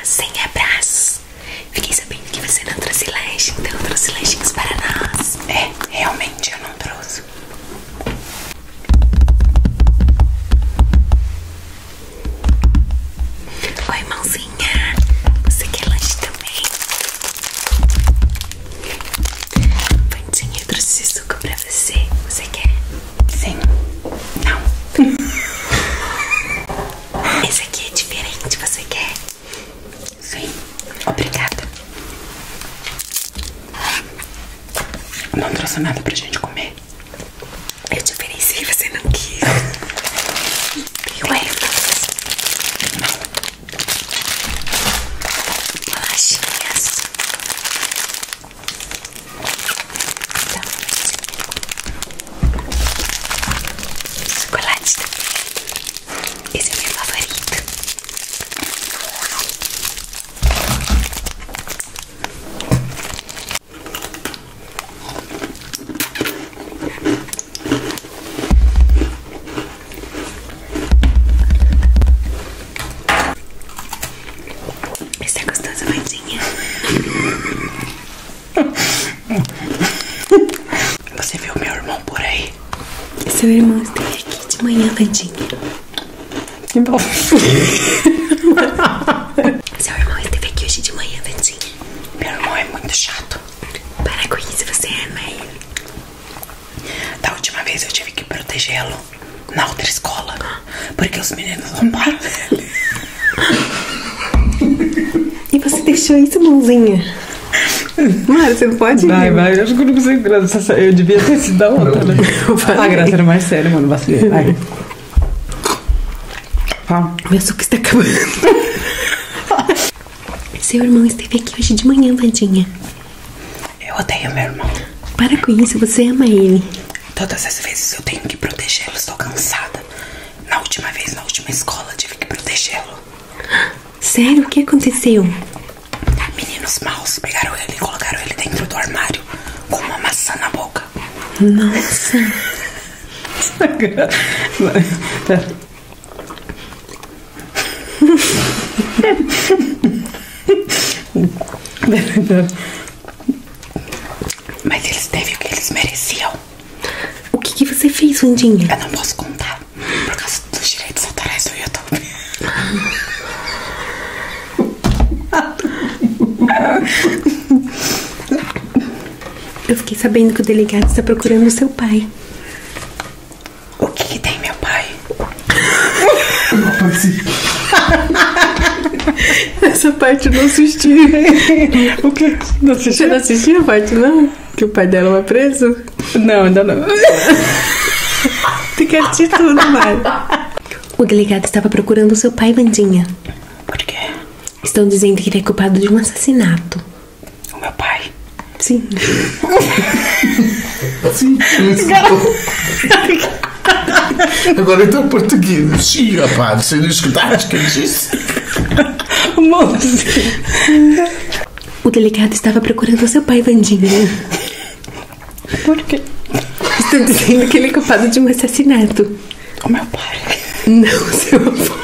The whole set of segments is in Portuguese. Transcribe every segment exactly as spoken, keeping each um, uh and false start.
sem abraços. Fiquei sabendo que você não trouxe lanche, então eu trouxe lanchinhos para nós. É, realmente eu não trouxe. Oi, mãozinha. Você quer lanche também? Wandinha, eu trouxe esse suco pra você. Você quer? Sim. Não. Esse aqui é diferente, você quer? Sim. Obrigada. Não trouxe nada pra gente comer. Eu te ofereci, você não quis. Tem wafers. Bolachinhas. Tá. Chocolate também. Esse é meu favorito. Esse é gostoso, Wandinha. Você viu meu irmão por aí? Seu irmão esteve aqui de manhã, Wandinha. Que bom. Seu irmão esteve aqui hoje de manhã, Wandinha. Meu irmão é muito chato. Para com isso, você ama ele. Da última vez eu tive que protegê-lo na outra escola, porque os meninos zombaram dele. E você deixou isso, mãozinha? Mara, você não pode ir? Vai, vai, eu acho que eu não consigo. Graça. Eu devia ter sido da outra, né? A graça era mais séria, mano. Vacilei. Vai. Fala. Meu suco está acabando. Seu irmão esteve aqui hoje de manhã, Wandinha. Eu odeio meu irmão. Para com isso, você ama ele. Todas as vezes eu tenho que protegê-lo, estou cansada. Na última vez, na última escola, tive que protegê-lo. Sério? O que aconteceu? Meninos maus pegaram ele e colocaram ele dentro do armário com uma maçã na boca. Nossa. Mas eles teve o que eles mereciam. O que, que você fez, Wandinha? Eu não posso contar por causa dos direitos autorais do YouTube. Eu fiquei sabendo que o delegado está procurando o seu pai. O que, que tem, meu pai? Essa parte eu não assisti. O que? Não Você assistiu? não assistiu a parte, não? Que o pai dela vai preso? Não, ainda não. Tem que assistir tudo, Mari. O delegado estava procurando o seu pai, Wandinha. Por quê? Estão dizendo que ele é culpado de um assassinato. O meu pai? Sim. Sim, agora então português. Sim, rapaz, você não escutaste o que ele disse? O delegado estava procurando o seu pai, Wandinha. Por quê? Estão dizendo que ele é culpado de um assassinato. O meu pai? Não, seu avô.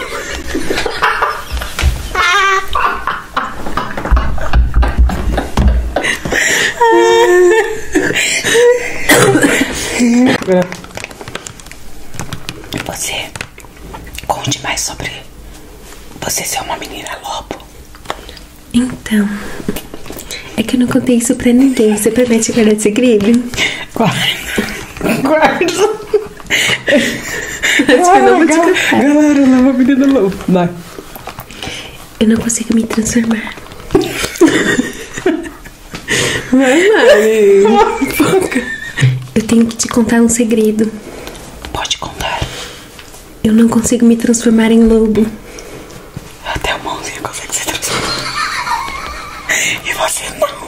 Você conte mais sobre você ser uma menina lobo. Então, é que eu não contei isso pra ninguém. Você promete guardar segredo? Guarda. Guarda. Acho que eu não vou te contar. Galera, eu não vou menina lobo. Vai. Eu não consigo me transformar. Vai, Mari. Eu tenho que te contar um segredo. Pode contar. Eu não consigo me transformar em lobo. Até o mãozinho consegue se transformar. E você não.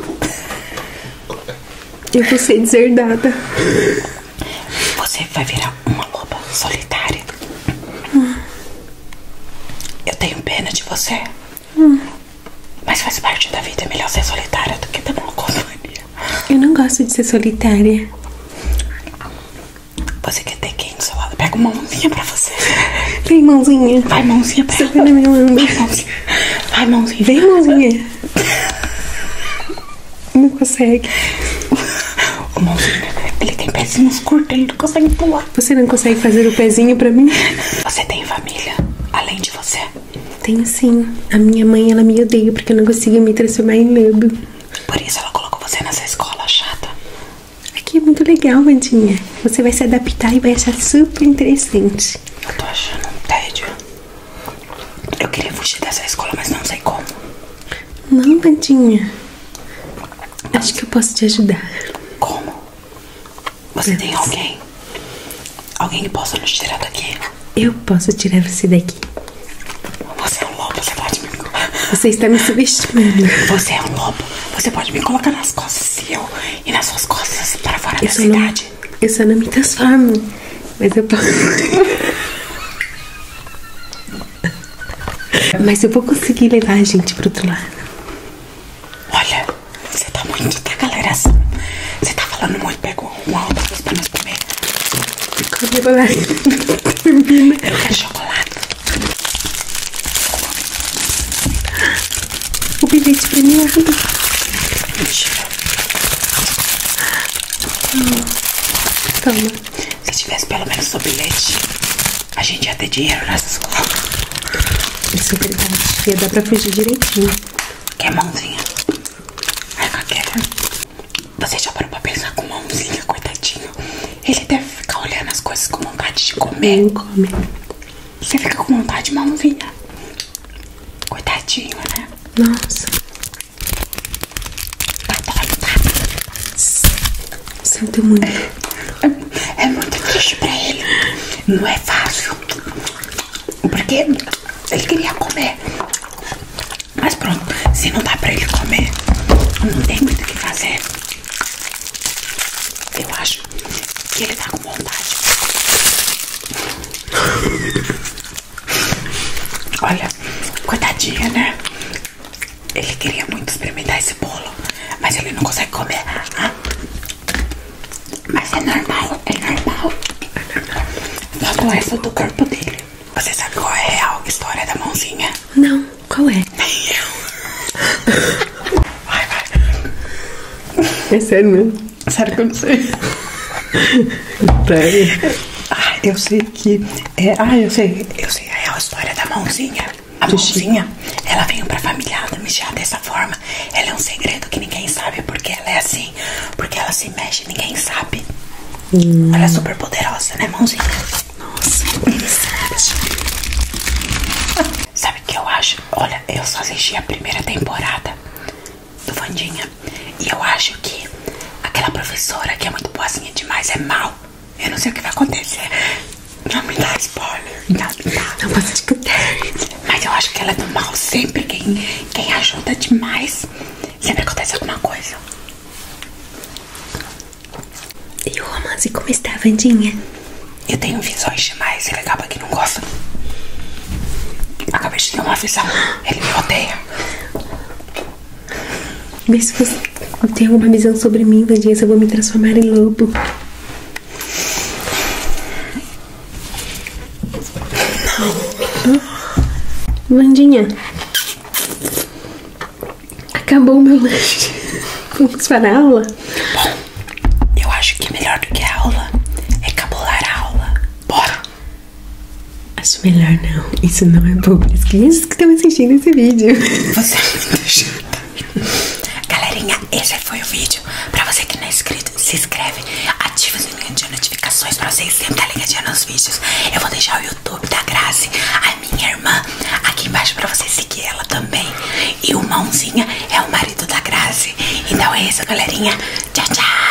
Eu vou ser deserdada. Você vai virar uma loba solitária. Hum. Eu tenho pena de você. Hum. Mas faz parte da vida. É melhor ser solitária do que ter uma companhia. Eu não gosto de ser solitária. Você quer ter quem do seu lado? Pega uma mãozinha pra você. Vem, mãozinha. Vai, mãozinha, pega. Você vai na minha mão. Vai, mãozinha. Vai, mãozinha. Vem, mãozinha. Não consegue. Ô, mãozinha, ele tem pezinhos curtos, ele não consegue pular. Você não consegue fazer o pezinho pra mim? Você tem família, além de você? Tenho sim. A minha mãe, ela me odeia porque eu não consigo me transformar em lobo. Por isso ela colocou você nessa escola chata. Aqui é muito legal, Wandinha. Você vai se adaptar e vai achar super interessante. Eu tô achando um tédio. Eu queria fugir dessa escola, mas não sei como. Não, Wandinha. Acho que eu posso te ajudar. Como? Você tem alguém? Alguém que possa nos tirar daqui? Eu posso tirar você daqui. Você é um lobo, você pode me... Você está me subestimando. Você é um lobo. Você pode me colocar nas costas e eu ir nas suas costas para fora Eu da só não, cidade. eu só não me transformo. Mas eu posso. Mas eu vou conseguir levar a gente pro outro lado. Olha, você tá muito, tá, galera? Você tá falando muito, pegou um almoço pra nós comer. Come bolacha. Eu quero chocolate. O bilhete premiado. Mentira. Toma. Se tivesse pelo menos o bilhete, a gente ia ter dinheiro nessa escola. Isso é verdade. Ia dar pra fugir direitinho. Quer mãozinha? Ai, não quero. Você já parou pra pensar com mãozinha, coitadinho? Ele deve ficar olhando as coisas com vontade de comer. Não come. Você fica com vontade de mãozinha. Coitadinho, né? Nossa. Tá dói, tá? Sinto muito. É, é muito triste pra ele. Não é fácil. Porque ele queria comer. Mas pronto, se não dá pra ele comer, não tem muito o que fazer. Eu acho que ele tá com vontade. Olha, coitadinha, né? Ele queria muito experimentar esse bolo, mas ele não consegue comer. Ah? Mas é normal, é normal. Falta o resto do corpo dele. Você sabe qual é a real história da mãozinha? Não, qual é? Nem eu. Vai, vai. É sério mesmo? Sério que eu não sei. Sério? Ah, eu sei que... É, ah, eu sei. Eu sei a real história da mãozinha. A mãozinha, ela veio pra familiada mijar dessa forma. Ela é um segredo que ninguém sabe porque ela é assim. Porque ela se mexe, ninguém sabe. Hum. Ela é super poderosa, né, mãozinha? Nossa, sabe o que eu acho? Olha, eu só assisti a primeira temporada do Wandinha. E eu acho que aquela professora que é muito boazinha demais é mal. Eu não sei o que vai acontecer. Não me dá spoiler. Não, me dá. Não posso te contar. Mas eu acho que ela é do mal. Sempre quem, quem ajuda demais, sempre acontece alguma coisa. E o romance como está, Wandinha? Eu tenho visões demais. Ele acaba que não gosta. Acabei de ter uma visão. Ele me odeia. Vê se você tem alguma visão sobre mim, Wandinha, se eu vou me transformar em lobo. Wandinha, acabou o meu lanche. Vamos para a aula? Bom, eu acho que melhor do que a aula é cabular a aula. Bora! Acho melhor não. Isso não é bom para as crianças que estão assistindo esse vídeo. Você é muito chata. Galerinha, esse foi o vídeo. Pra você que não é inscrito, se inscreve, ativa o sininho de notificações pra vocês sempre estar ligadinha nos vídeos. Eu vou deixar o YouTube da Grazi, a minha irmã, aqui embaixo pra você seguir ela também. E o Mãozinha é o marido da Grazi. Então é isso, galerinha. Tchau, tchau.